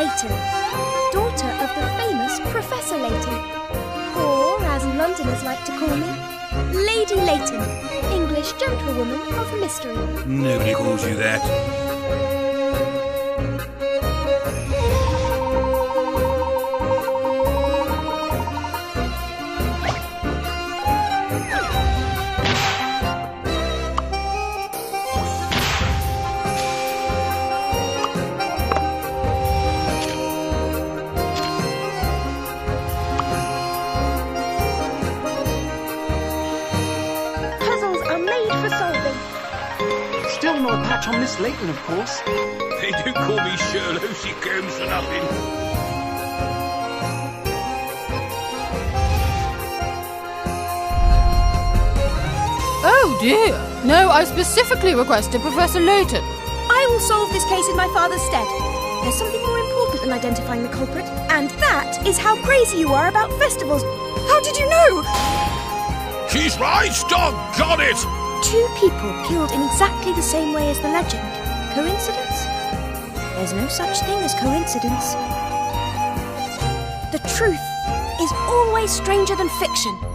Layton, daughter of the famous Professor Layton, or as Londoners like to call me, Lady Layton, English gentlewoman of mystery. Nobody calls you that. Still no patch on Miss Layton, of course. They do call me Sherlock Holmes for nothing. Oh dear. No, I specifically requested Professor Layton. I will solve this case in my father's stead. There's something more important than identifying the culprit, and that is how crazy you are about festivals. How did you know? She's right, doggone it! 2 people killed in exactly the same way as the legend. Coincidence? There's no such thing as coincidence. The truth is always stranger than fiction.